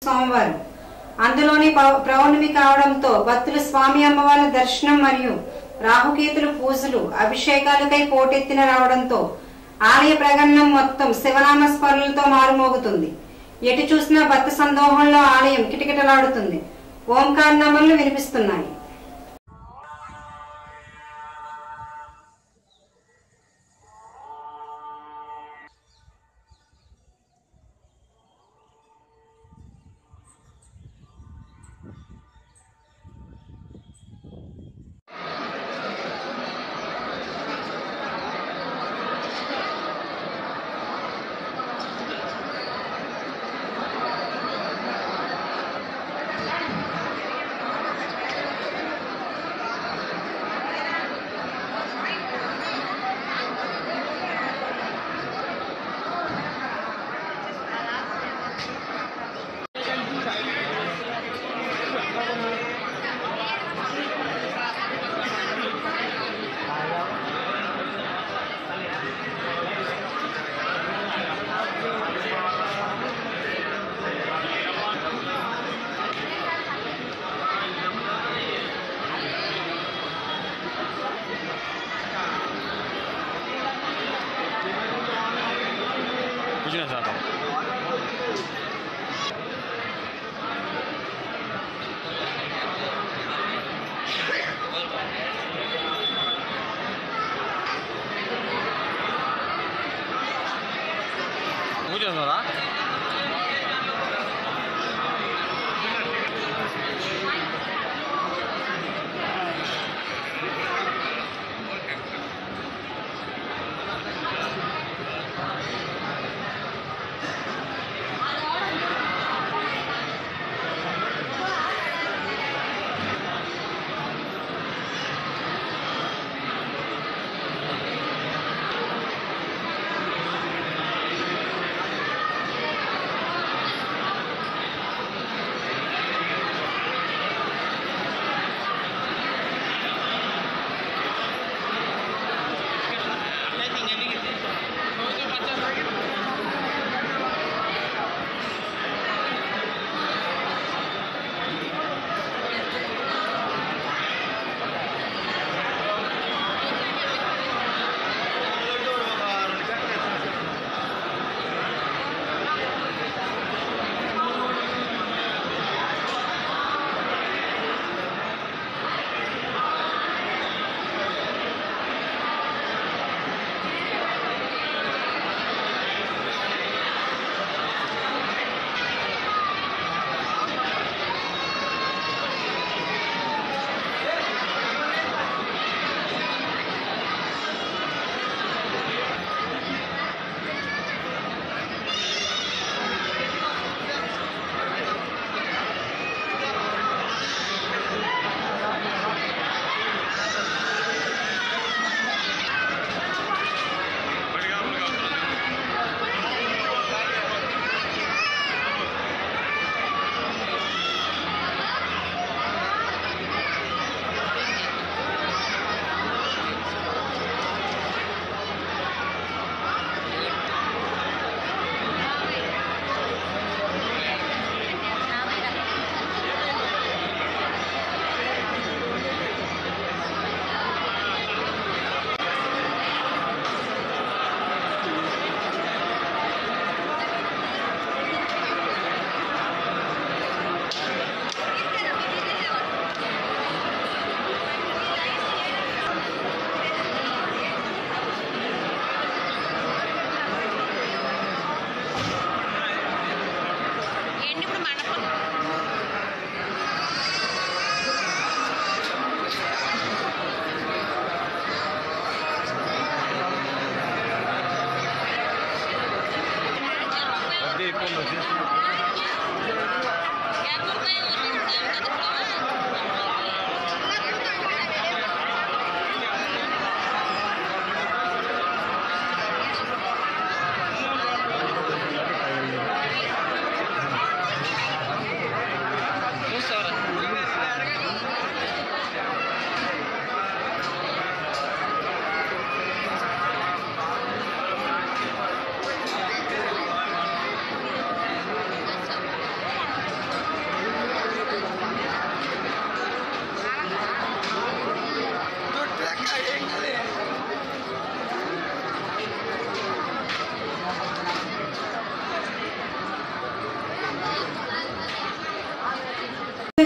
సోమవారం అందులోని పౌర్ణమి కావడంతో భక్తులు స్వామి అమ్మవార్ల దర్శనం మరియు రాహుకేతుల పూజలు అభిషేకాలకై పోటెత్తిన రావడంతో ఆలయ ప్రగణనం మొత్తం శివనామ స్మరణలతో మారుమోగుతుంది. ఎటు చూసినా భక్త సందోహంలో ఆలయం కిటకిటలాడుతుంది. ఓంకార నామాలు వినిపిస్తున్నాయి.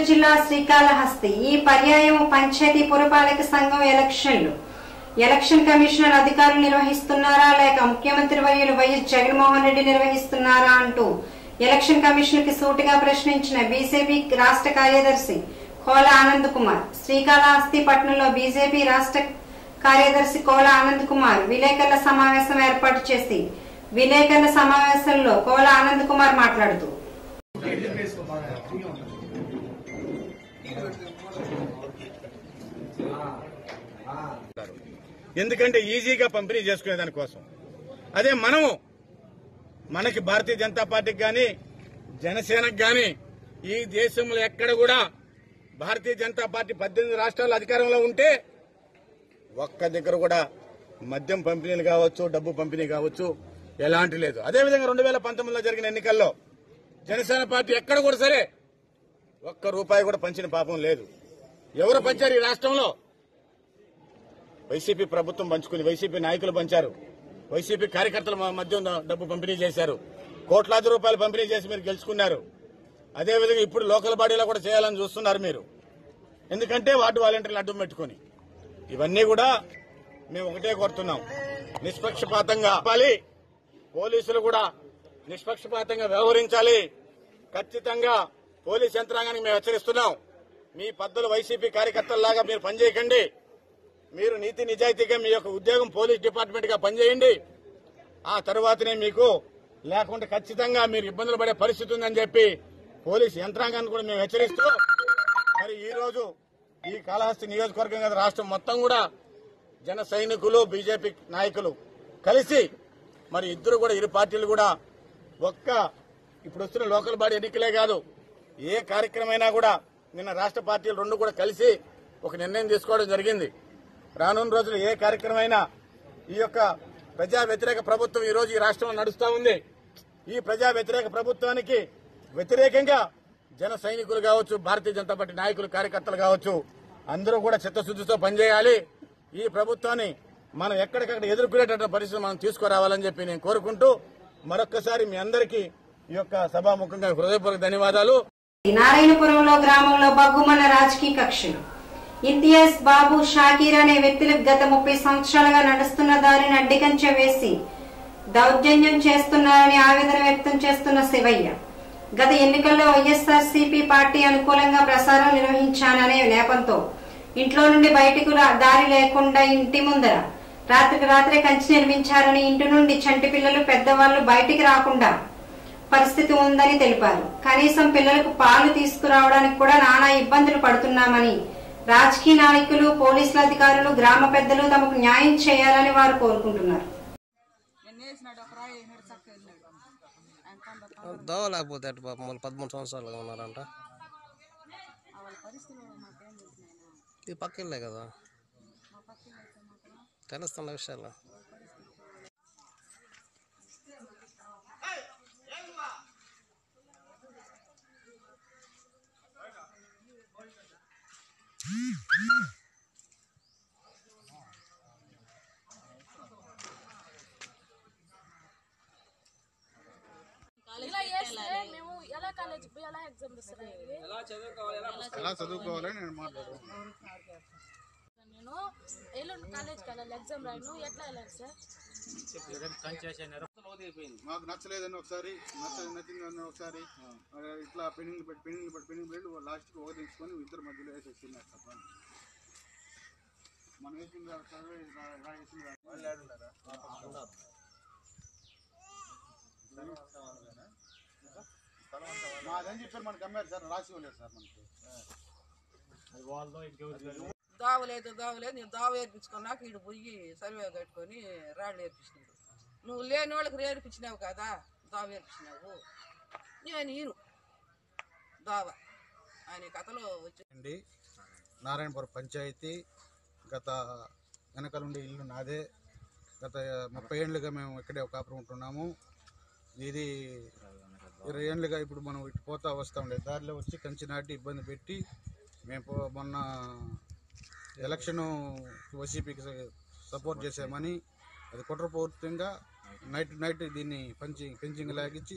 జిల్లా శ్రీకాళహస్తి. ఈ పర్యాయం పంచాయతీ పురపాలక సంఘం ఎలక్షన్లు. ఎలక్షన్ కమిషనర్ అధికారులు నిర్వహిస్తున్నారా లేక ముఖ్యమంత్రి వర్యులు వైఎస్ జగన్మోహన్ రెడ్డి నిర్వహిస్తున్నారా అంటూ ఎలక్షన్ కమిషన్ కి సూటిగా ప్రశ్నించిన బీజేపీ రాష్ట్ర కార్యదర్శి కోల ఆనంద్ కుమార్. శ్రీకాళహస్తి పట్టణంలో బీజేపీ రాష్ట్ర కార్యదర్శి కోల ఆనంద్ కుమార్ విలేకరుల సమావేశం ఏర్పాటు చేసి విలేకరుల సమావేశంలో కోల ఆనంద్ కుమార్ మాట్లాడుతూ ఎందుకంటే ఈజీగా పంపిణీ చేసుకునే దానికోసం. అదే మనకి భారతీయ జనతా పార్టీకి గాని జనసేనకు గాని ఈ దేశంలో ఎక్కడ కూడా భారతీయ జనతా పార్టీ 18 రాష్ట్రాల అధికారంలో ఉంటే ఒక్క దగ్గర కూడా మద్యం పంపిణీలు కావచ్చు, డబ్బు పంపిణీ కావచ్చు, ఎలాంటి లేదు. అదేవిధంగా 2019లో జరిగిన ఎన్నికల్లో జనసేన పార్టీ ఎక్కడ కూడా సరే ఒక్క రూపాయి కూడా పంచిన పాపం లేదు. ఎవరు పంచారు ఈ రాష్ట్రంలో? వైసీపీ ప్రభుత్వం పంచుకుని వైసీపీ నాయకులు పంచారు. వైసీపీ కార్యకర్తల మధ్య డబ్బు పంపిణీ చేశారు. కోట్లాది రూపాయలు పంపిణీ చేసి మీరు గెలుచుకున్నారు. అదేవిధంగా ఇప్పుడు లోకల్ బాడీలో కూడా చేయాలని చూస్తున్నారు మీరు. ఎందుకంటే వార్డు వాలంటీర్లు అడ్డం పెట్టుకుని. ఇవన్నీ కూడా మేము ఒకటే కోరుతున్నాం, నిష్పక్షపాతంగా పోలీసులు కూడా నిష్పక్షపాతంగా వ్యవహరించాలి. ఖచ్చితంగా పోలీస్ యంత్రాంగానికి మేము హెచ్చరిస్తున్నాం, మీ పద్ధతులు వైసీపీ కార్యకర్తల్లాగా మీరు పనిచేయకండి. మీరు నీతి నిజాయితీగా మీ యొక్క ఉద్యోగం పోలీస్ డిపార్ట్మెంట్ గా పనిచేయండి. ఆ తర్వాతనే మీకు, లేకుంటే ఖచ్చితంగా మీరు ఇబ్బందులు పడే పరిస్థితి ఉందని చెప్పి పోలీస్ యంత్రాంగాన్ని కూడా మేము హెచ్చరిస్తూ, మరి ఈ రోజు ఈ కాళహస్తి నియోజకవర్గం కదా రాష్ట్రం మొత్తం కూడా జన సైనికులు బీజేపీ నాయకులు కలిసి మరి ఇద్దరు కూడా ఇరు పార్టీలు కూడా ఇప్పుడు వస్తున్న లోకల్ బాడీ ఎన్నికలే కాదు, ఏ కార్యక్రమైనా కూడా నిన్న రాష్ట్ర పార్టీలు రెండు కూడా కలిసి ఒక నిర్ణయం తీసుకోవడం జరిగింది. రానున్న రోజులు ఏ కార్యక్రమైనా ఈ యొక్క ప్రజా వ్యతిరేక ప్రభుత్వం ఈ రోజు ఈ రాష్ట్రంలో నడుస్తా ఉంది. ఈ ప్రజా వ్యతిరేక ప్రభుత్వానికి వ్యతిరేకంగా జన సైనికులు కావచ్చు, భారతీయ జనతా పార్టీ నాయకులు కార్యకర్తలు కావచ్చు, అందరూ కూడా చిత్తశుద్దితో పనిచేయాలి. ఈ ప్రభుత్వాన్ని మనం ఎక్కడికక్కడ ఎదుర్కొనేటటువంటి పరిస్థితి మనం తీసుకురావాలని చెప్పి నేను కోరుకుంటూ మరొక్కసారి మీ అందరికీ ఈ యొక్క సభాముఖంగా హృదయపూర్వక ధన్యవాదాలు. నారాయణపురంలో గ్రామంలో బగ్గుమన్న రాజకీయ కక్షలు. ఇంతియాజ్ బాబు, షాకీర్ అనే వ్యక్తులకు గత 30 సంవత్సరాలుగా నడుస్తున్న దారిని అడ్డికంచె వేసి దౌర్జన్యం చేస్తున్నారని ఆవేదన వ్యక్తం చేస్తున్న శివయ్య. గత ఎన్నికల్లో వైఎస్ఆర్సీపీ పార్టీ అనుకూలంగా ప్రచారం నిర్వహించాననే నేపంతో ఇంట్లో నుండి బయటకు దారి లేకుండా ఇంటి ముందర రాత్రికి రాత్రే కంచి నిర్మించారని, ఇంటి నుండి చంటి పిల్లలు పెద్దవాళ్లు బయటికి రాకుండా పరిస్థితి ఉందని తెలిపారు. కనీసం పిల్లలకు పాలు తీసుకురావడానికి కూడా నానా ఇబ్బందులు పడుతున్నామని రాజకీయ నాయకులు, పోలీసుల అధికారులు, గ్రామ పెద్దలు తమకు న్యాయం చేయాలని వారు కోరుకుంటున్నారు. దోవలేకపోతే పాపం వాళ్ళు 13 సంవత్సరాలుగా ఉన్నారంట. ఇది పక్కిళ్ళే కదా, తెలుస్తున్న విషయాలు. ఎలా చదువుకోవాలని నేను మాట్లాడుతున్నాను. నేను ఎల్లుండి కాలేజ్కి వెళ్ళాలి, ఎగ్జామ్ రాయను, ఎట్లా వెళ్ళాలి సార్? మాకు నచ్చలేదని ఒకసారి, నచ్చిందని ఒకసారి ఇట్లా పెండింగ్ పెట్టి లాస్ట్కి ఒకరించుకొని ఇద్దరు మధ్యలో వేసేస్తున్నారు సార్. మనం వేసింది మాదని చెప్పారు, మనకు అమ్మారు సార్, రాసి ఇవ్వలేదు సార్ మనకి. దావలేదు నేను దావ ఏర్పించుకున్నాక ఇటు పోయి సర్వే కట్టుకొని రాళ్ళు ఏర్పించినాడు. నువ్వు లేని వాళ్ళకి ఏర్పించినావు కదా, దావ ఏర్పించినావు. నేను దావ అనే కథలో వచ్చి నారాయణపురం పంచాయతీ గత వెనకాల ఉండే ఇల్లు నాదే. గత 30 ఏళ్ళుగా మేము ఇక్కడే కాపురం ఉంటున్నాము. ఇది 20 ఏళ్ళుగా ఇప్పుడు మనం ఇటు పోతా వస్తూ ఉండేది. దారిలో వచ్చి కంచి నాటి ఇబ్బంది పెట్టి మేము మొన్న ఎలక్షను వైసీపీకి సపోర్ట్ చేసామని అది కుట్రపూర్తిగా నైట్ దీన్ని పెంచింగ్ లాగించి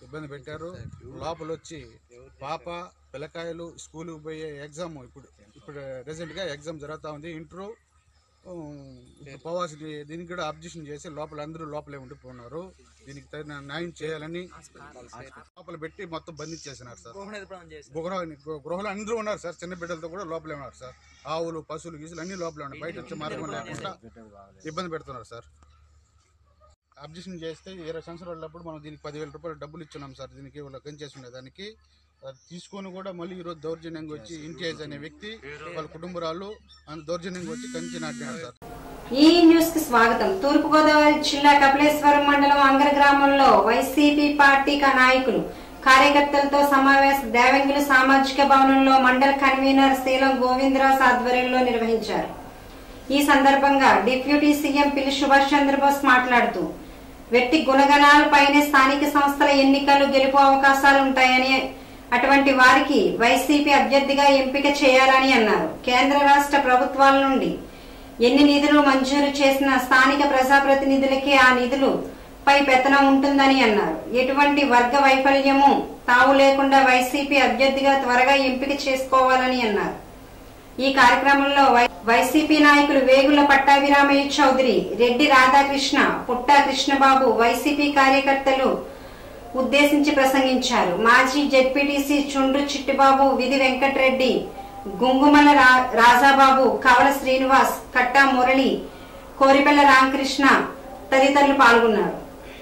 ఇబ్బంది పెట్టారు. లోపల వచ్చి పాప పిల్లకాయలు స్కూల్కి పోయే ఎగ్జామ్ ఇప్పుడు రీసెంట్గా ఎగ్జామ్ జరుగుతూ ఉంది. ఇంటరు పోవాల్సింది. దీనికి కూడా అబ్జెక్షన్ చేసి అందరూ లోపలే ఉండిపోతున్నారు. దీనికి తగిన న్యాయం చేయాలని లోపల పెట్టి మొత్తం బంధించేసినారు సార్. గృహలో అందరూ ఉన్నారు సార్. చిన్న బిడ్డలతో కూడా లోపలే ఉన్నారు సార్. ఆవులు పశువులు గీసులు అన్ని లోపలే ఉన్నాయి. బయట వచ్చే మార్గం లేకుండా ఇబ్బంది పెడుతున్నారు సార్. అబ్జెక్షన్ చేస్తే 20 సంవత్సరాలప్పుడు మనం దీనికి 10,000 రూపాయలు డబ్బులు ఇచ్చున్నాం సార్. దీనికి కంచేసి ఉండేదానికి తీసుకొని కూడా మళ్ళీ ఈరోజు దౌర్జన్యంగా వచ్చి ఇంటియాజ్ అనే వ్యక్తి వాళ్ళ కుటుంబరాలు దౌర్జన్యంగా వచ్చి కంచి నాటినారు సార్. ఈ న్యూస్ కి స్వాగతం. తూర్పుగోదావరి జిల్లా కపిలేశ్వరం మండలం అంగర గ్రామంలో వైసీపీ పార్టీ నాయకులు కార్యకర్తలతో సమావేశం దేవంగిలి సామాజిక భవనంలో మండల కన్వీనర్ శీలం గోవిందరావు ఆధ్వర్యంలో నిర్వహించారు. ఈ సందర్భంగా డిప్యూటీ సీఎం పిల్లి సుభాష్ చంద్రబోస్ మాట్లాడుతూ వ్యక్తి గుణగణాలపైనే స్థానిక సంస్థల ఎన్నికలు గెలుపు అవకాశాలుంటాయని, అటువంటి వారికి వైసీపీ అభ్యర్థిగా ఎంపిక చేయాలని అన్నారు. కేంద్ర రాష్ట్ర ప్రభుత్వాల నుండి ఎన్ని నిధులు మంజూరు చేసిన స్థానిక ప్రజాప్రతినిధులకే ఆ నిధులు పై పెత్తనం ఉంటుందని అన్నారు. ఎటువంటి వర్గ వైఫల్యము తావు లేకుండా వైసీపీ అభ్యర్థిగా త్వరగా ఎంపిక చేసుకోవాలని అన్నారు. ఈ కార్యక్రమంలో వైసీపీ నాయకులు వేగుల పట్టాభిరామయ్య చౌదరి, రెడ్డి రాధాకృష్ణ, పుట్టా కృష్ణబాబు వైసీపీ కార్యకర్తలు ఉద్దేశించి ప్రసంగించారు. మాజీ జెడ్పీటీసీ చుండ్రు చిట్టిబాబు, విధి వెంకటరెడ్డి, గుంగుమల రాజాబాబు, కవల శ్రీనివాస్, కట్టా మురళి, కోరిపెల్ల రామకృష్ణ తదితరులు పాల్గొన్నారు.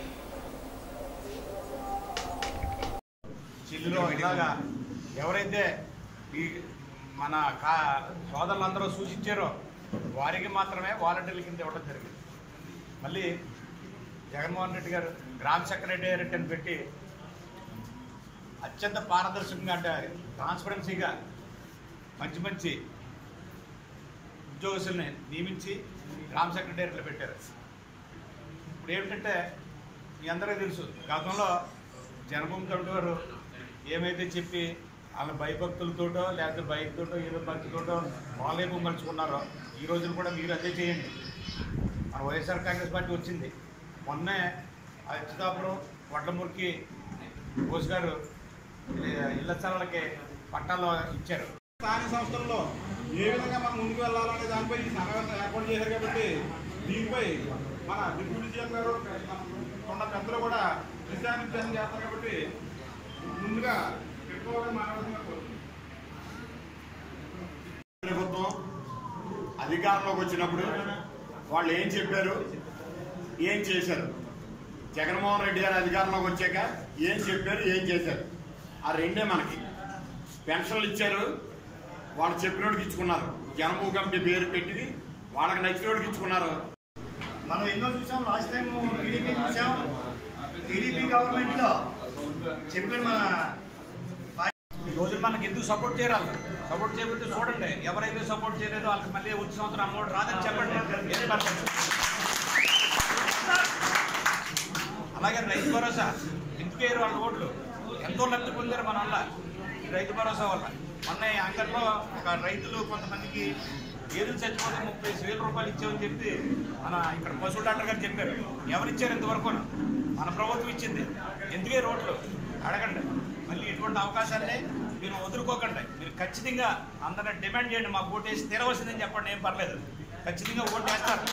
ఎవరైతే ఈ మన సోదరులందరూ సూచించారో వారికి మాత్రమే వాలంటీర్ల కింద ఇవ్వడం జరిగింది. మళ్ళీ జగన్మోహన్ రెడ్డి గారు గ్రామ సెక్రటేరియట్ అని పెట్టి అత్యంత పారదర్శకంగా అంటే ట్రాన్స్పరెన్సీగా మంచి ఉద్యోగస్తుల్ని నియమించి గ్రామ సెక్రటేరియట్లు పెట్టారు. ఇప్పుడు ఏమిటంటే మీ అందరికీ తెలుసు, గతంలో జనభూమి కమిటీ వారు ఏమైతే చెప్పి వాళ్ళ భయభక్తులతోటో లేకపోతే భయంతోటో ఏదో భక్తితోటో వాళ్ళేమో మలుచుకున్నారో ఈ రోజున కూడా మీరు అదే చేయండి. మన వైఎస్ఆర్ కాంగ్రెస్ పార్టీ వచ్చింది. మొన్నే అచ్యుతాపురం వడ్లమూరికి బోస్ గారు ఇళ్ల స్థలాలకి పట్టాలు ఇచ్చారు. స్థానిక సంస్థల్లో ఏ విధంగా మనం ముందుకు వెళ్ళాలనే దానిపై ఈ సమావేశం ఏర్పాటు చేశారు. కాబట్టి దీనిపై మన డిప్యూటీ సీఎం గారు ఉన్న పెద్దలు కూడా దిశానిర్దేశం చేస్తారు. కాబట్టి ముందుగా పెట్టుకోవాలని మాట్లాడుతున్నారు. ప్రభుత్వం అధికారంలోకి వచ్చినప్పుడు వాళ్ళు ఏం చెప్పారు, ఏం చేశారు? జగన్మోహన్ రెడ్డి గారు అధికారంలోకి వచ్చాక ఏం చెప్పారు, ఏం చేశారు? ఆ రెండే మనకి. పెన్షన్లు ఇచ్చారు, వాళ్ళు చెప్పినోడికి ఇచ్చుకున్నారు. జనభూమి కమిటీ పేరు పెట్టి వాళ్ళకి నచ్చినోడికి ఇచ్చుకున్నారు. మనం ఎన్నో చూసాం. లాస్ట్ టైం టీడీపీ చూసాం. టీడీపీ గవర్నమెంట్లో చెప్పిన మన ఈ రోజు మనకి ఎందుకు సపోర్ట్ చేయాలి? సపోర్ట్ చేయకపోతే చూడండి, ఎవరైతే సపోర్ట్ చేయలేదో వాళ్ళకి మళ్ళీ వచ్చే సంవత్సరం అమౌంట్ రాదని చెప్పండి. అలాగే రైతు భరోసా ఎందుకు వేయరు వాళ్ళ ఓట్లు? ఎంతో లబ్ధి పొందారు మన వల్ల ఈ రైతు భరోసా వల్ల. మొన్న అంగట్లో ఒక రైతులు కొంతమందికి ఏదో చచ్చిపోతే 35,000 రూపాయలు ఇచ్చామని చెప్పి మన ఇక్కడ పశువు డాక్టర్ గారు చెప్పారు. ఎవరిచ్చారు ఇంతవరకు? మన ప్రభుత్వం ఇచ్చింది. ఎందుకే రోడ్లు అడగండి. మళ్ళీ ఇటువంటి అవకాశాన్ని మీరు వదులుకోకండి. మీరు ఖచ్చితంగా అందరినీ డిమాండ్ చేయండి, మాకు ఓటు వేసి తీరవలసిందని చెప్పండి. ఏం పర్లేదు, ఖచ్చితంగా ఓటు వేస్తారు.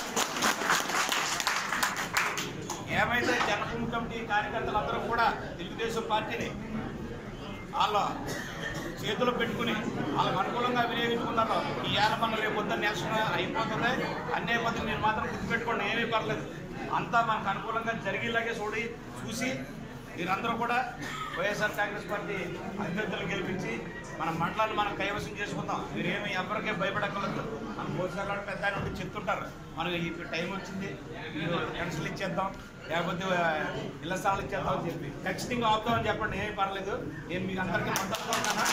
ఏమైతే జనభూమి కమిటీ కార్యకర్తలందరూ కూడా తెలుగుదేశం పార్టీని వాళ్ళ చేతులు పెట్టుకుని వాళ్ళకు అనుకూలంగా వినియోగించుకున్నారు. ఈ ఏళ్ళ మనం రేపు పొద్దున్న నేషనల్ అయిపోతుంది. అన్ని అయిపోతుంది. మీరు మాత్రం గుర్తుపెట్టుకోండి, ఏమీ పర్లేదు. అంతా మనకు అనుకూలంగా జరిగేలాగే చూసి మీరందరూ కూడా వైఎస్ఆర్ కాంగ్రెస్ పార్టీ అభ్యర్థులు గెలిపించి మన మండలాన్ని మనం కైవసం చేసుకుందాం. మీరేమి ఎవరికే భయపడక్కర్లేదు. మన భోజనాలు పెద్ద ఆయన ఉండి చెప్తుంటారు, మనకి ఇప్పుడు టైం వచ్చింది, మీరు పెన్షన్లు ఇచ్చేద్దాం, లేకపోతే ఇళ్ల స్థలాలు ఇచ్చేద్దాం అని చెప్పి ఖచ్చితంగా ఆపుతామని చెప్పండి. ఏమీ పర్లేదు. నేను మీకు అందరికీ మద్దతుగా ఉన్నాను.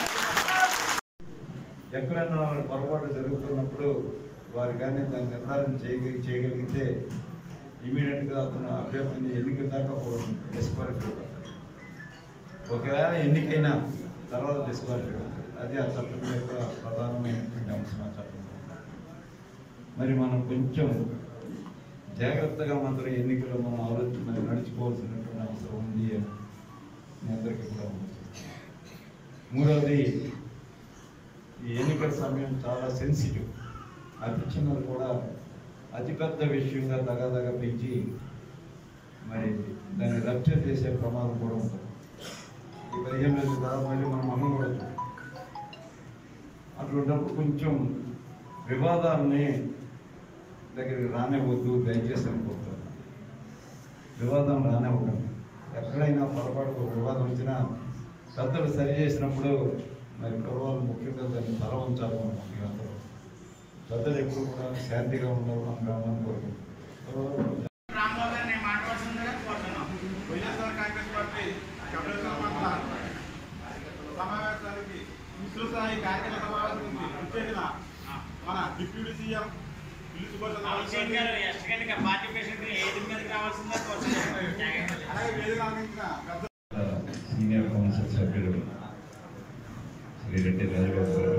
ఎక్కడైనా పొరపాటు జరుగుతున్నప్పుడు వారు కానీ దాన్ని నిర్ధారణ చేయగలిగితే ఇమీడియట్గా అతను అభ్యర్థిని ఎన్నిక దాకా డిస్క్వాలిఫై. ఒకవేళ ఎన్నికైనా తర్వాత డిస్క్వాలిఫై. అది ఆ చట్టం యొక్క ప్రధానమైనటువంటి అంశం. ఆ చట్టం మరి మనం కొంచెం జాగ్రత్తగా మాత్రం ఎన్నికల్లో మనం నడుచుకోవాల్సినటువంటి అవసరం ఉంది. మీ అందరికీ కూడా ఉంది. మూడవది, ఈ ఎన్నికల సమయం చాలా సెన్సిటివ్. అతి చిన్నది కూడా అతిపెద్ద విషయంగా దగదగ పెంచి మరి దాన్ని రప్చర్ చేసే ప్రమాదం కూడా ఉంటుంది. ఈ 15 రోజుల తర్వాత మళ్ళీ మనం అమ్మకూడదు. అటువంటిప్పుడు కొంచెం వివాదాలని దగ్గరికి రానివ్వద్దు, దయచేసి అనుకుంటాను. వివాదం రానివ్వకండి. ఎక్కడైనా పొరపాటు వివాదం వచ్చినా పెద్దలు సరి చేసినప్పుడు మరి గౌరవాలు ముఖ్యంగా దాన్ని తల ఉంచాలి. అందరూ పెద్దలు ఎప్పుడు కూడా శాంతిగా ఉండాలి మనం గ్రామాన్ని కోరుకుంటున్నాం. వైఎస్ఆర్ కాంగ్రెస్ పార్టీ సమావేశానికి విస్తృత స్థాయి కార్యక్రమ సమావేశానికి వచ్చేసిన మన డిప్యూటీ సీఎం అలాగే వేదిక అందించిన సీనియర్ కౌన్సిల్ సభ్యులు శ్రీ రెడ్డి రాజబాబు గారు,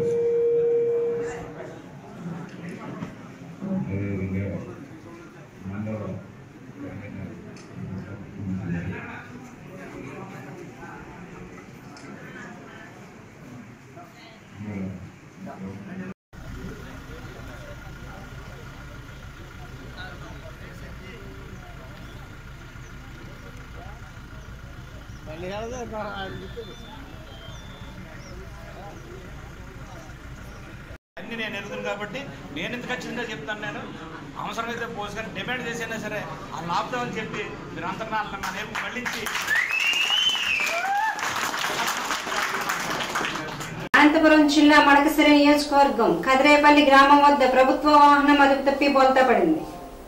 అదేవిధంగా మండల అన్ని నేను ఎరుగుతాను కాబట్టి నేను ఎంత ఖచ్చితంగా చెప్తాను. నేను అవసరమైతే పోలీసుగారు డిమాండ్ చేసినా సరే ఆ లాక్డౌన్ చెప్పి మీరు అంతర్నాలను నా నేర్పు మళ్ళించి. అనంతపురం జిల్లా మడకసిరి నియోజకవర్గం కదిరేపల్లి గ్రామం వద్ద ప్రభుత్వ వాహనం అదుపు తప్పి బోల్తా పడింది.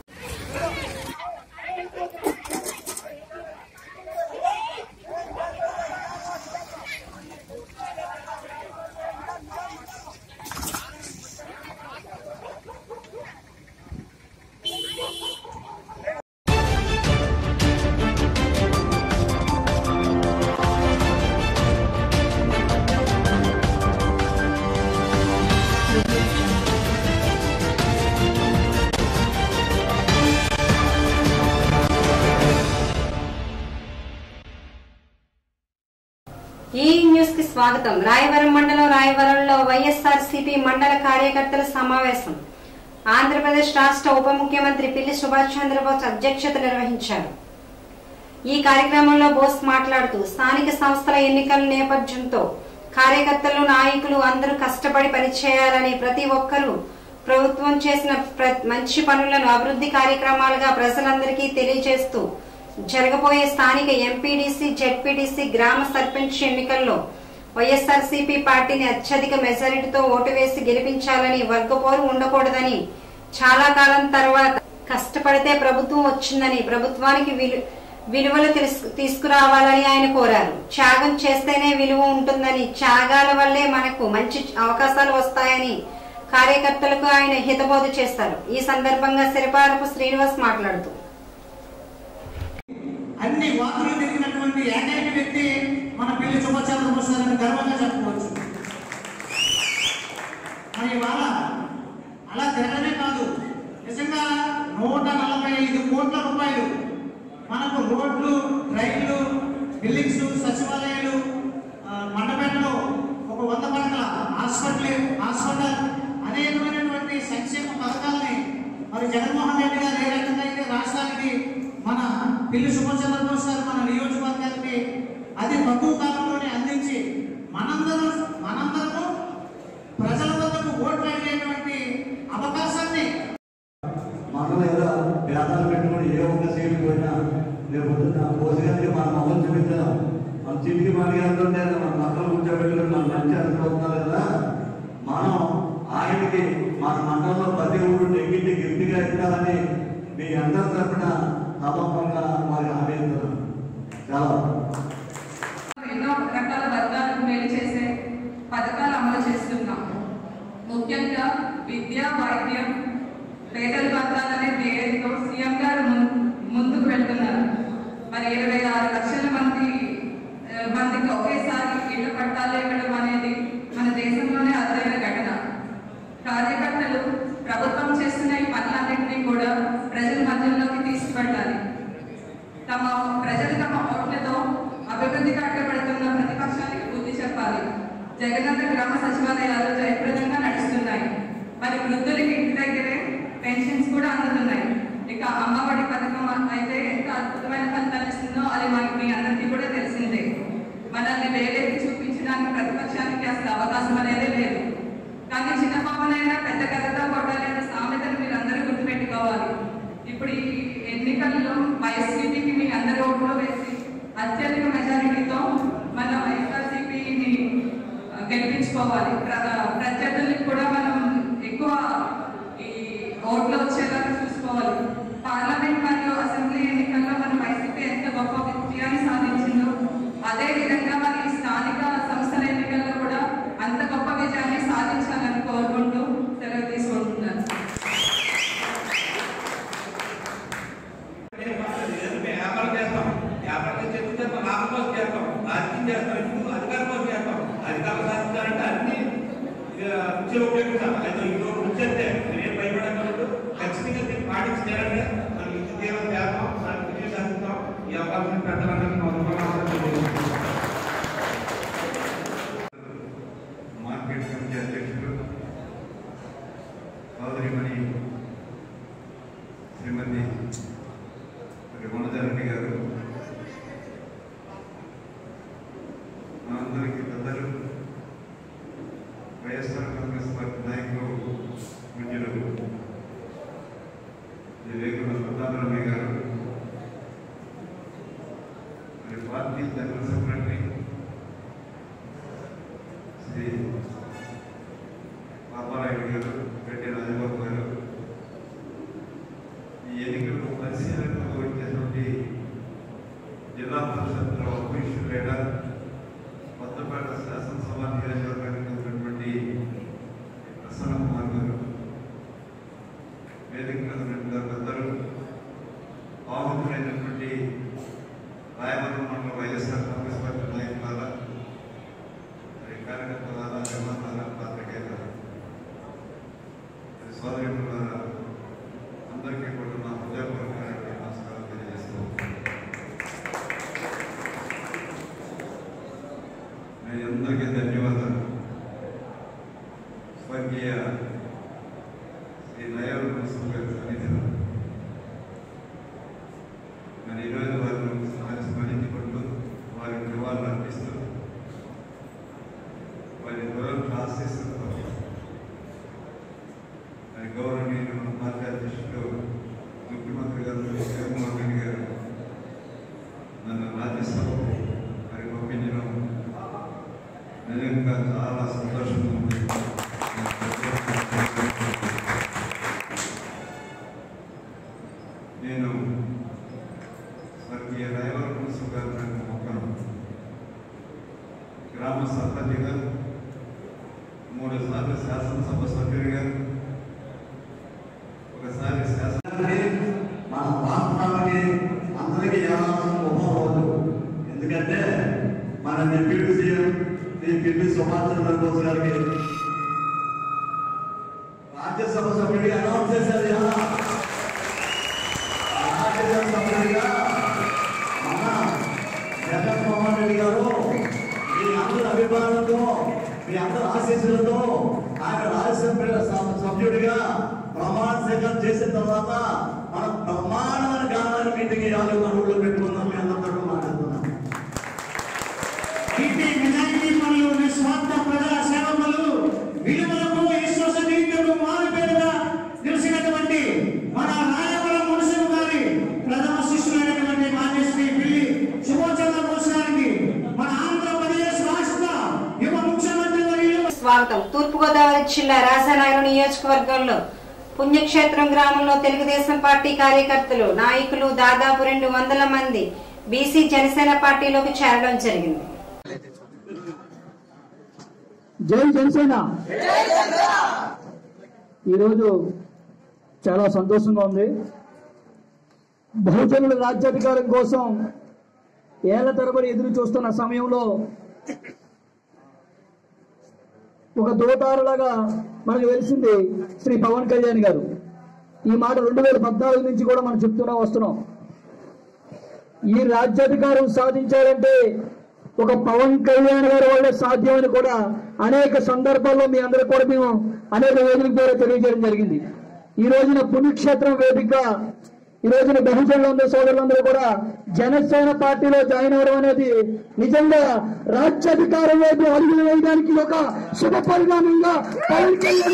ఈ న్యూస్ కి స్వాగతం. రాయవరం మండలం రాయవరంలో వైఎస్ఆర్సీపీ మండల కార్యకర్తల సమావేశం ఆంధ్రప్రదేశ్ రాష్ట్ర ఉప ముఖ్యమంత్రి పిల్లి సుభాష్ చంద్రబోస్ అధ్యక్షత నిర్వహించారు. ఈ కార్యక్రమంలో బోస్ మాట్లాడుతూ స్థానిక సంస్థల ఎన్నికల నేపథ్యంతో కార్యకర్తలు, నాయకులు అందరూ కష్టపడి పనిచేయాలని, ప్రతి ఒక్కరూ ప్రభుత్వం చేసిన మంచి పనులను అభివృద్ధి కార్యక్రమాలుగా ప్రజలందరికీ తెలియజేస్తూ జరగబోయే స్థానిక ఎంపీడీసీ, జెడ్పీటీసీ, గ్రామ సర్పంచ్ ఎన్నికల్లో వైఎస్ఆర్సీపీ పార్టీని అత్యధిక మెజారిటీతో ఓటు వేసి గెలిపించాలని, వర్గపోరు ఉండకూడదని, చాలా కాలం తర్వాత కష్టపడితే ప్రభుత్వం వచ్చిందని, ప్రభుత్వానికి విలువలు తీసుకురావాలని ఆయన కోరారు. త్యాగం చేస్తేనే విలువ ఉంటుందని, త్యాగాల వల్లే మనకు మంచి అవకాశాలు వస్తాయని కార్యకర్తలకు ఆయన హితబోధ చేశారు. ఈ సందర్భంగా సిరిపారపు శ్రీనివాస్ మాట్లాడుతూ అన్ని వార్తలు తిరిగినటువంటి ఏకైక వ్యక్తి మన పిల్లి సుభాష్ చంద్రబోస్ గారిని గర్వంగా చెప్పుకోవచ్చు. మరి ఇవాళ అలా తిరగనే కాదు, నిజంగా 145 కోట్ల రూపాయలు మనకు రోడ్లు, రైళ్లు, బిల్డింగ్స్, సచివాలయాలు, మండపేటలో ఒక 100 పడకల హాస్పిటల్ అనేకమైనటువంటి సంక్షేమ పథకాలని మరి జగన్మోహన్ రెడ్డి గారు ఏ రకంగా అయితే రాష్ట్రానికి మన పిల్లి సుభాష్ చంద్రబోస్ గారు మన నియోజకవర్గానికి అది తక్కువ కాలంలోనే అందించి మనందరము ప్రజల వద్దకు ఓట్లు అడిగేటువంటి అవకాశాన్ని మనం ఏదో పేదాలు పెట్టుకుని ఏ ఒక్క సీటు పోయినా రేపు పోసి గారికి మన మొహం చూపించడం, మన చిటికి మన అంటుంటే మన మక్కలు కూర్చోబెట్టుకుని మన మంచి అనుకుంటున్నారు కదా. మనం ఆయనకి మన మండలంలో ప్రతి ఊరు నెగ్గింటి గిఫ్ట్గా ఇస్తారని మీ అందరి తరఫున నమ్మకంగా వారి ఆవేదన చాలా ఎన్నో రకాల వర్గాలకు మేలు చేసే పథకాలు అమలు చేస్తున్నాం. ముఖ్యంగా విద్య, వైద్యం, పేదల వర్గాలనే ధ్యేయంతో సీఎం గారు ముందుకు వెళ్తున్నారు. మరి 26 లక్షల మందికి ఒకేసారి ఇళ్ల పట్టాలు ఇవ్వడం అనేది మన దేశంలోనే అరుదైన ఘటన. కార్యకర్తలు ప్రభుత్వం చేస్తున్న ఈ పనులన్నింటినీ కూడా ప్రజల మధ్యలోకి తీసుకువెళ్ళాలి. ప్రజలు తమ ఓట్లతో అభివృద్ధి కట్టబడి జగనన్న గ్రామ సచివాలయాలు జయప్రదంగా నడుస్తున్నాయి. మరి వృద్ధులకి ఇంటి దగ్గరే పెన్షన్స్ కూడా అందుతున్నాయి. ఇక అమ్మఒడి పథకం అయితే ఎంత అద్భుతమైన ఫలితాలు ఇస్తుందో అది మీ అందరికీ కూడా తెలిసిందే. మనల్ని వేలెత్తి చూపించడానికి ప్రతిపక్షానికి అసలు అవకాశం అనేది లేదు. కానీ చిన్న పాపనైనా పెద్ద కథతో కొట్టాలనే సామెతను మీరందరూ గుర్తుపెట్టుకోవాలి. ఇప్పుడు ఈ ఎన్నికల్లో వైసీపీకి మీ అందరి ఓట్లు వేసి అత్యధిక మెజారిటీతో మన వైఎస్ఆర్సీపీని గెలిపించుకోవాలి. ప్రత్యర్థులకు కూడా మనం ఎక్కువ ఈ ఓట్లు వచ్చేలాగా చూసుకోవాలి. పార్లమెంట్ మరియు అసెంబ్లీ ఎన్నికల్లో మన వైసీపీ ఎంత గొప్ప విజయాన్ని సాధించిందో అదే విధంగా మరి స్థానిక సంస్థల ఎన్నికల్లో కూడా అంత గొప్ప విజయాన్ని సాధించాలని కోరుకుంటూ సెలవు తీసుకుంటున్నాను. వ్యాపారం చేస్తాం, వ్యాపారం చేస్తాం, లాభం కోసం చేస్తాం, రాజకీయం చేస్తాం, ఇప్పుడు అధికారం కోసం చేస్తాం. అధికారం సాధించాలంటే అన్ని రుచిలో ఉపయోగించాలి. అయితే ఇంట్లో రుచి అంటే నేనేం భయపడగలదు. ఖచ్చితంగా దీన్ని పాటించాలంటే మనం ఇంటి తీరం చేస్తాం, విజయం సాధిస్తాం. ఈ అవకాశం పెట్టాలని మార్కెట్ కమిటీ అధ్యక్షులు సోదరిమణి శ్రీమతి వనజారెడ్డి గారు, మనందరికీ పెద్దలు, వైఎస్ఆర్ కాంగ్రెస్ పార్టీ నాయకులు పూజ్యులు వేగుల ప్రతాపరామయ్య గారు, మరి party general secretary Shri Paparayudu గారు, రెడ్డి రాజబాబు గారు, ఈ ఎన్నికలకు పరిశీలనకు వచ్చేటువంటి జిల్లా పరిషత్ అపోజిషన్ లీడర్, కొత్తపేట శాసనసభ నియోజకవర్గానికి ఉన్నటువంటి ప్రసన్న కుమార్ గారు, వేదిక మీద పెద్దలు, ఆహుతులైనటువంటి రాయవరం మండల వైఎస్ఆర్ కాంగ్రెస్ పార్టీ నాయకుల, కార్యకర్తల, నిర్మాతల, పాత్రికేయుల, సోదరుల అందరికీ కూడా నా హృదయపూర్వకమైన నమస్కారం తెలియజేస్తూ మీ అందరికీ ధన్యవాదాలు. స్వర్గీయ శ్రీ నయవరం మున్సిపల్ గారి సన్నిధిలో మరి ఈరోజు వారిని స్మరించుకుంటూ వారికి నివాళులు అర్పిస్తూ వారి గౌరవ ఆశీస్సులతో మరి గౌరవనీయులు పార్టీ అధ్యక్షుడు ముఖ్యమంత్రి గారు జగన్మోహన్ రెడ్డి గారు నన్ను రాజ్యసభకు మరి పంపించడం నిజంగా చాలా సంతోషంగా ఉంది. నేను స్వర్గీయ రాయవరం మున్సిపల్ గారు మొక్కను గ్రామ సర్పంచ్గా, 3 సార్లు శాసనసభ సభ్యుడిగా, ఒకసారి మన రాష్ట్రానికి అందరికీ ఉపరోజు. ఎందుకంటే మన డిప్యూటీ సీఎం శ్రీ పిల్లి సుభాష్ చంద్రబోస్ గారికి రాజ్యసభ సభ్యుడిగా అనౌన్స్ చేశారు. రాజ్యసభ సభ్యుడిగా మన జగన్మోహన్ రెడ్డి గారు మీ అందరి అభిమానంతో, మీ అందరి ఆశీస్సులతో ఆయన రాజ్యసభ సభ్యుడిగా ప్రమాణ స్వీకారం చేసిన తర్వాత మనం బ్రహ్మాండమైన గానాన్ని మీటింగ్ వేయాలి, మన ఊళ్ళో పెట్టుకుందాం. మీ అందరితో మాట్లాడుతున్నాం. నిజాయితీ పనులు, నిస్వార్థ ప్రజా సేవకులు, విలువలకు విశ్వసనీయతకు మారుపేరుగా తెలిసినటువంటి మన రాయవరం మున్సిపల్ గారి ప్రథమ శిష్యులైనటువంటి మాన్యశ్రీ పిల్లి సుభాష్ చంద్రబోస్ గారికి మన ఆంధ్రప్రదేశ్ రాష్ట్ర యువ ముఖ్యమంత్రి వర్యులు స్వాగతం. తూర్పుగోదావరి జిల్లా రాజానగరం నియోజకవర్గంలో పుణ్యక్షేత్రం గ్రామంలో తెలుగుదేశం పార్టీ కార్యకర్తలు, నాయకులు దాదాపు 200 మంది బీసీ జనసేన పార్టీలోకి చేరడం జరిగింది. జై జనసేన. ఈరోజు చాలా సంతోషంగా ఉంది. బహుజనుల రాజ్యాధికారం కోసం ఏళ్ల తరబడి ఎదురు చూస్తున్న సమయంలో ఒక దోతారులాగా మనకు తెలిసింది శ్రీ పవన్ కళ్యాణ్ గారు. ఈ మాట 2014 నుంచి కూడా మనం చెప్తూనే వస్తున్నాం. ఈ రాజ్యాధికారం సాధించాలంటే ఒక పవన్ కళ్యాణ్ గారి వల్ల సాధ్యమని కూడా అనేక సందర్భాల్లో మీ అందరూ కూడా మేము అనేక వేదికల ద్వారా తెలియజేయడం జరిగింది. ఈ రోజున పుణ్యక్షేత్రం వేదిక ఈ రోజున బహుజనులందరూ సోదరులందరూ కూడా జనసేన పార్టీలో జాయిన్ అవ్వడం అనేది నిజంగా రాజ్యాధికారం వైపు అడుగులు వేయడానికి ఒక శుభ పరిణామంగా పవన్ కళ్యాణ్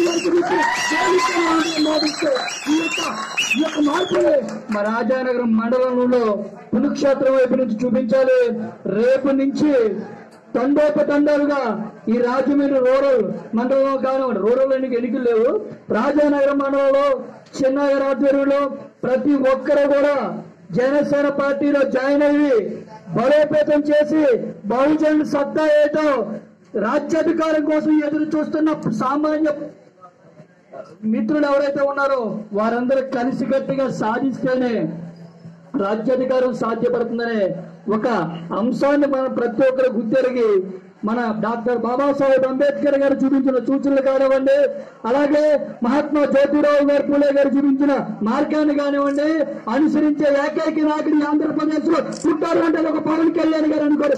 ఈ యొక్క మార్పుని మా రాజానగరం మండలంలో పుణ్యక్షేత్రం వైపు నుంచి చూపించాలి. రేపు నుంచి తండోపతండాలుగా ఈ రాజమండ్రి రూరల్ మండలంలో కానివ్వండి, రూరల్ ఎన్నికలు లేవు, రాజానగరం మండలంలో చిన్నగారి ఆధ్వర్యంలో ప్రతి ఒక్కరూ కూడా జనసేన పార్టీలో జాయిన్ అయ్యి బలోపేతం చేసి బహుజనుల సత్తా ఏటో రాజ్యాధికారం కోసం ఎదురు చూస్తున్న సామాన్య మిత్రులు ఎవరైతే ఉన్నారో వారందరూ కలిసికట్టుగా సాధిస్తేనే రాజ్యాధికారం సాధ్యపడుతుందనే ఒక అంశాన్ని మనం ప్రతి ఒక్కరు గుర్తెరిగి మన డాక్టర్ బాబాసాహెబ్ అంబేద్కర్ గారు చూపించిన సూచనలు కానివ్వండి, అలాగే మహాత్మా జ్యోతిరావు గారు పూలే గారు చూపించిన మార్గాన్ని కానివ్వండి అనుసరించే ఏకైక నాయకుడు ఆంధ్రప్రదేశ్ లో పుట్టారు అంటే ఒక పవన్ కళ్యాణ్ గారు అనుకోరు.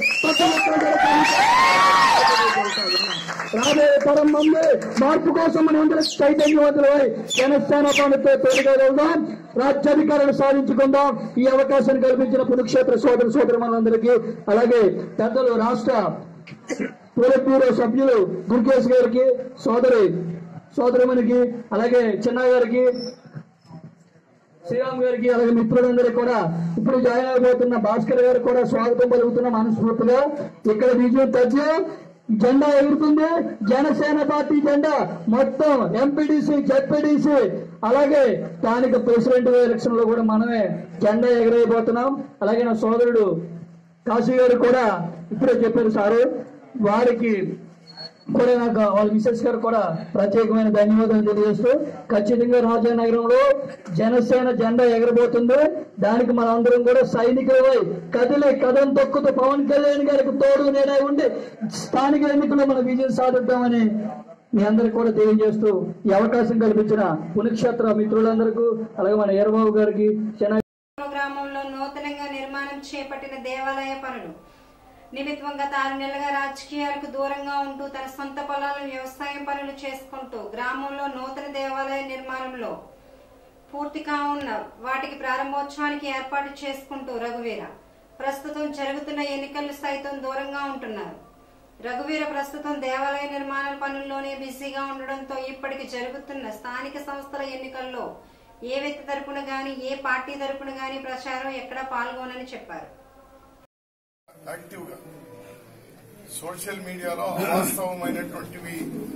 రాబోయే తరం మంది మార్పు కోసం మనం అందరూ చైతన్యవంతులై జనసేన పార్టీతో తోడుగా రాజ్యాధికారాన్ని సాధించుకుందాం. ఈ అవకాశాన్ని కల్పించిన పుణ్యక్షేత్ర సోదరులందరికీ, అలాగే పెద్దలు రాష్ట్ర పోలిట్ బ్యూరో సభ్యులు దుర్గేష్ గారికి, సోదరుమణికి, అలాగే చిన్న గారికి, శ్రీరామ్ గారికి, అలాగే మిత్రులందరికీ కూడా ఇప్పుడు జాయిన్ అయిపోతున్న భాస్కర్ గారికి కూడా స్వాగతం పలుకుతున్న మనస్ఫూర్తిగా. ఇక్కడ విజయం తథ్యం జెండా ఎగురుతుంది. జనసేన పార్టీ జెండా మొత్తం ఎంపీడీసీ, జెడ్పీడీసీ, అలాగే స్థానిక ప్రెసిడెంట్ ఎలక్షన్ లో కూడా మనమే జెండా ఎగరైపోతున్నాం. అలాగే నా సోదరుడు కాశీ గారు కూడా ఇప్పుడే చెప్పారు సారు, వారికి కూడా నాకు వాళ్ళ మిసెస్ గారు కూడా ప్రత్యేకమైన ధన్యవాదాలు తెలియజేస్తూ, ఖచ్చితంగా రాజానగరంలో జనసేన జెండా ఎగరబోతుంది. దానికి మనందరం కూడా సైనికులపై కదం తొక్కుతూ పవన్ కళ్యాణ్ గారికి తోడు నేనే ఉండి స్థానిక ఎన్నికల్లో మనం విజయం సాధిద్దామని మీ అందరికి కూడా తెలియజేస్తూ ఈ అవకాశం కల్పించిన పుణ్యక్షేత్ర మిత్రులందరికీ, అలాగే మన ఏరబాబు గారికి, గ్రామంలో నూతనంగా నిర్మాణం చేపట్టిన దేవాలయ పనులు నిమిత్తం గత 6 నెలలుగా రాజకీయాలకు దూరంగా ఉంటూ తన సొంత పొలాలను వ్యవసాయం పనులు చేసుకుంటూ గ్రామంలో నూతన దేవాలయ నిర్మాణంలో పూర్తి కావున్న వాటికి ప్రారంభోత్సవానికి ఏర్పాటు చేసుకుంటూ రఘువీర ప్రస్తుతం జరుగుతున్న ఎన్నికలు సైతం దూరంగా ఉంటున్నారు. రఘువీర ప్రస్తుతం దేవాలయ నిర్మాణ పనుల్లోనే బిజీగా ఉండడంతో ఇప్పటికి జరుగుతున్న స్థానిక సంస్థల ఎన్నికల్లో ఏ వ్యక్తి తరపున గాని ఏ పార్టీ తరపున గాని ప్రచారం ఎక్కడా పాల్గొనని చెప్పారు. యాక్టివ్గా సోషల్ మీడియాలో అవాస్తవమైనటువంటివి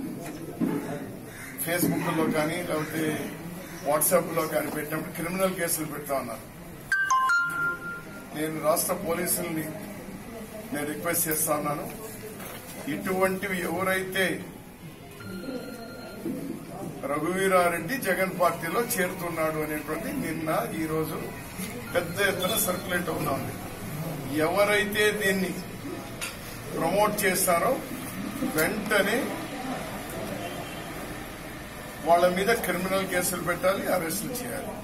ఫేస్బుక్ లో కానీ లేకపోతే వాట్సాప్ లో కానీ పెట్టినప్పుడు క్రిమినల్ కేసులు పెడతా ఉన్నారు. నేను రాష్ట్ర పోలీసుల్ని రిక్వెస్ట్ చేస్తా ఉన్నాను, ఇటువంటివి ఎవరైతే రఘువీరారెడ్డి జగన్ పార్టీలో చేరుతున్నాడు అనేటువంటి నిన్న ఈ రోజు పెద్ద ఎత్తున సర్క్యులేట్ అవుతా ఉంది. ఎవరైతే దీన్ని ప్రమోట్ చేస్తారో వెంటనే వాళ్ళ మీద క్రిమినల్ కేసులు పెట్టాలి, అరెస్టులు చేయాలి.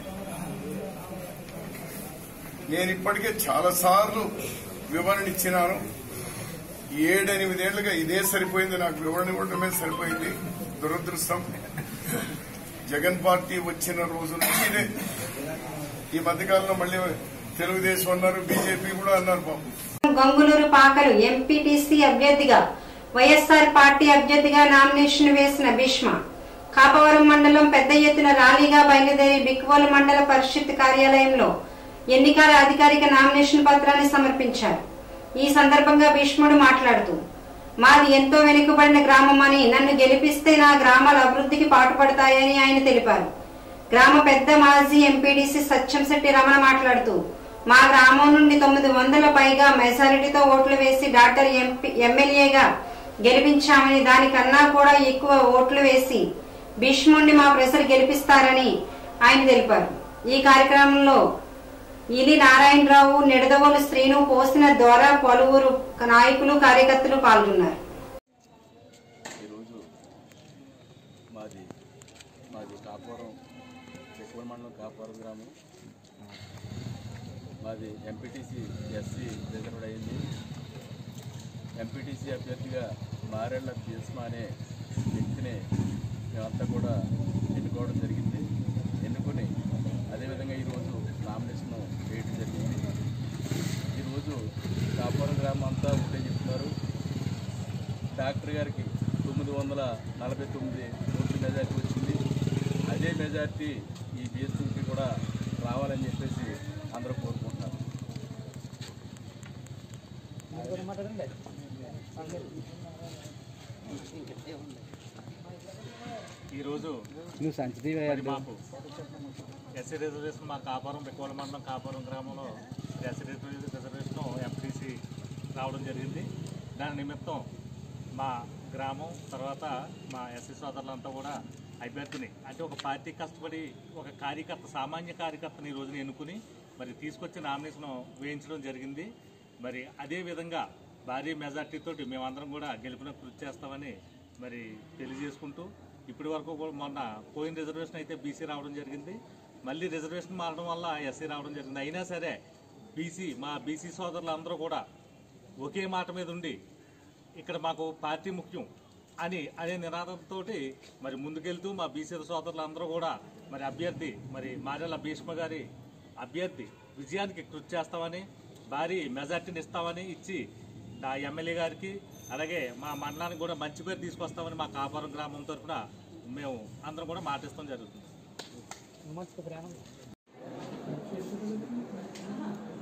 నేను ఇప్పటికే చాలా సార్లు వివరణ ఇచ్చినాను. 7-8 ఏళ్లుగా ఇదే సరిపోయింది, నాకు వివరణ ఇవ్వడమే సరిపోయింది. దురదృష్టం జగన్ పార్టీ వచ్చిన రోజు నుంచి ఇదే. ఈ మధ్యకాలంలో మళ్ళీ తెలుగుదేశం అన్నారు, బీజేపీ కూడా అన్నారు. పాపం గంగులూరు పాకలు ఎంపీటీసీ అభ్యర్థిగా వైఎస్ఆర్ పార్టీ అభ్యర్థిగా నామినేషన్ వేసిన భీష్మ కాపవరం మండలం పెద్ద ఎత్తున ర్యాలీగా బయలుదేరి బిక్వోలు మండల పరిషత్ కార్యాలయంలో ఎన్నికల అధికారిక నామినేషన్ పత్రాన్ని సమర్పించారు. ఈ సందర్భంగా భీష్ముడు మాట్లాడుతూ, మాది ఎంతో వెనుకబడిన గ్రామం అని, నన్ను గెలిపిస్తే నా గ్రామాల అభివృద్ధికి పాటుపడతాయని ఆయన తెలిపారు. గ్రామ పెద్ద మాజీ ఎంపీడీసీ సత్యంశెట్టి రమణ మాట్లాడుతూ, మా గ్రామం నుండి 900 పైగా మెజారిటీతో ఓట్లు వేసి డాక్టర్ ఎమ్మెల్యేగా గెలిపించామని, దానికన్నా కూడా ఎక్కువ ఓట్లు వేసి భీష్ముడిని మా ప్రజలు గెలిపిస్తారని ఆయన తెలిపారు. ఈ కార్యక్రమంలో ఇలి నారాయణరావు, నిడదవోలు శ్రీను, పోసిన ద్వారా పలువురు నాయకులు కార్యకర్తలు పాల్గొన్నారు. ఈరోజు మాది కాపురం, చెక్కుల మండలం కాపురం గ్రామం. మాది ఎంపీటీసీ ఎస్సీ రిజర్వ్డ్ అయింది. ఎంపీటీసీ అభ్యర్థిగా మారెళ్ళ భీష్మ అనే వ్యక్తిని మేమంతా కూడా ఎన్నుకోవడం జరిగింది. ఎన్నుకొని అదేవిధంగా ఈరోజు నామినేషన్ వేయడం జరిగింది. ఈరోజు కాపురం గ్రామం అంతా ఒకటే చెప్తున్నారు. డాక్టర్ గారికి 949 ఓట్ల మెజార్టీ వచ్చింది. అదే మెజార్టీ ఈ బీఎస్పీకి కూడా రావాలని చెప్పేసి అందరూ కోరుకుంటున్నారు. ఈరోజు మాకు ఎస్సీ రిజర్వేషన్ మా కాపురం బిక్కవల మండలం కాపురం గ్రామంలో ఎస్సీ రిజర్వేషన్ ఎంపీటీసీ రావడం జరిగింది. దాని నిమిత్తం మా గ్రామం తర్వాత మా ఎస్సీ సోదరులంతా కూడా అభ్యర్థిని అంటే ఒక పార్టీ కష్టపడి ఒక కార్యకర్త సామాన్య కార్యకర్తని ఈ రోజున ఎన్నుకుని మరి తీసుకొచ్చి నామినేషన్ వేయించడం జరిగింది. మరి అదేవిధంగా భారీ మెజార్టీతోటి మేమందరం కూడా గెలుపున కృషి చేస్తామని మరి తెలియజేసుకుంటూ ఇప్పటి వరకు కూడా మొన్న పోయిన రిజర్వేషన్ అయితే బీసీ రావడం జరిగింది. మళ్ళీ రిజర్వేషన్ మారడం వల్ల ఎస్సీ రావడం జరిగింది. అయినా సరే మా బీసీ సోదరులు అందరూ కూడా ఒకే మాట మీద ఉండి ఇక్కడ మాకు పార్టీ ముఖ్యం అని అనే నినాదంతో మరి ముందుకెళ్తూ మా బీసీ సోదరులందరూ కూడా మరి అభ్యర్థి మరి మారెళ్ళ భీష్మ గారి అభ్యర్థి విజయానికి కృషి చేస్తామని భారీ మెజార్టీని ఇస్తామని ఇచ్చి నా ఎమ్మెల్యే గారికి అలాగే మా మండలానికి కూడా మంచి పేరు తీసుకొస్తామని మా కాపురం గ్రామం తరఫున మేము అందరం కూడా మాటిస్తాం జరుగుతుంది.